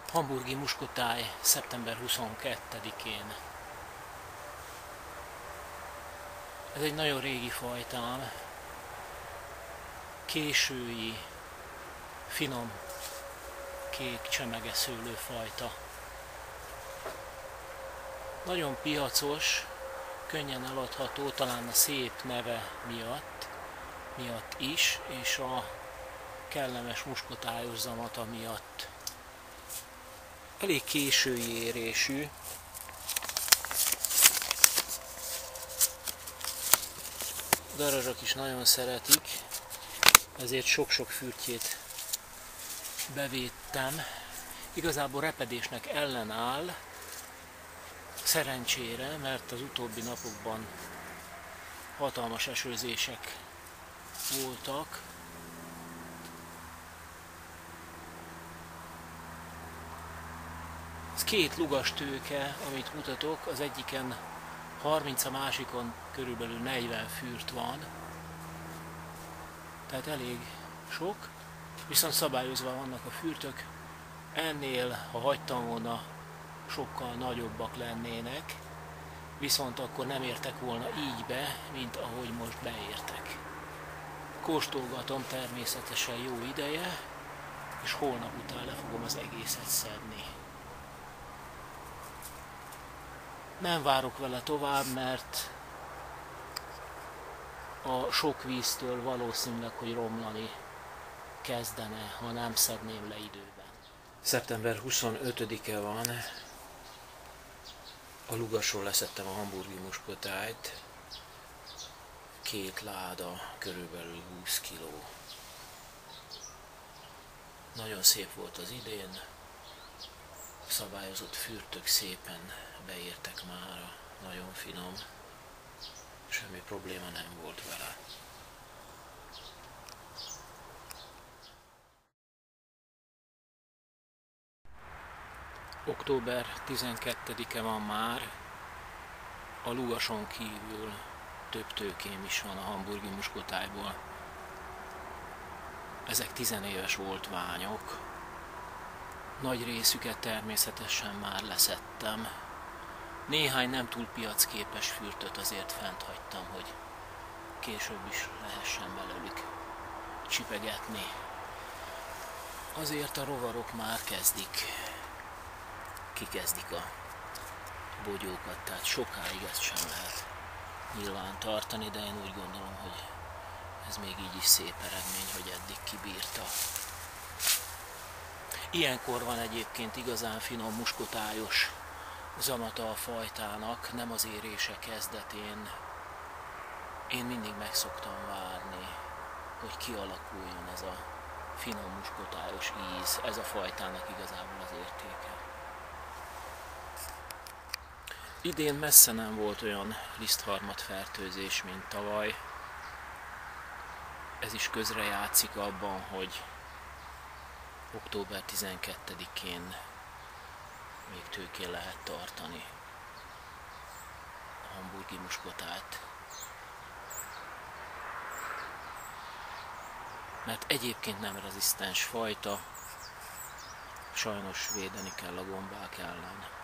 Hamburgi muskotáj szeptember 22-én. Ez egy nagyon régi fajtám, késői, finom, kék csemegeszőlő fajta. Nagyon piacos, könnyen eladható, talán a szép neve miatt is, és a kellemes muskotályos zamata miatt. Elég késői érésű. A darazsak is nagyon szeretik, ezért sok-sok fürtjét bevédtem. Igazából repedésnek ellenáll, szerencsére, mert az utóbbi napokban hatalmas esőzések voltak. Ez két lugas tőke, amit mutatok, az egyiken 30, a másikon körülbelül 40 fürt van. Tehát elég sok, viszont szabályozva vannak a fürtök. Ennél, ha hagytam volna, sokkal nagyobbak lennének, viszont akkor nem értek volna így be, mint ahogy most beértek. Kóstolgatom természetesen jó ideje, és holnap után le fogom az egészet szedni. Nem várok vele tovább, mert a sok víztől valószínűleg, hogy romlani kezdene, ha nem szedném le időben. Szeptember 25-e van, a lugasról leszettem a hamburgi muskotájt, 2 láda, körülbelül 20 kiló. Nagyon szép volt az idén, szabályozott fürtök szépen beértek mára, nagyon finom, semmi probléma nem volt vele. Október 12-e van már, a lugason kívül több tőkém is van a hamburgi muskotájból. Ezek 10 éves oltványok. Nagy részüket természetesen már leszettem. Néhány nem túl piacképes fürtöt azért fent hagytam, hogy később is lehessen belőlük csipegetni. Azért a rovarok már kikezdik a bogyókat, tehát sokáig ezt sem lehet nyilván tartani, de én úgy gondolom, hogy ez még így is szép eredmény, hogy eddig kibírta. Ilyenkor van egyébként igazán finom muskotályos zamata a fajtának, nem az érése kezdetén. Én mindig meg szoktam várni, hogy kialakuljon ez a finom muskotályos íz, ez a fajtának igazából az értéke. Idén messze nem volt olyan lisztharmadfertőzés, mint tavaly. Ez is közrejátszik abban, hogy október 12-én még tőkén lehet tartani a hamburgi muskotát. Mert egyébként nem rezisztens fajta, sajnos védeni kell a gombák ellen.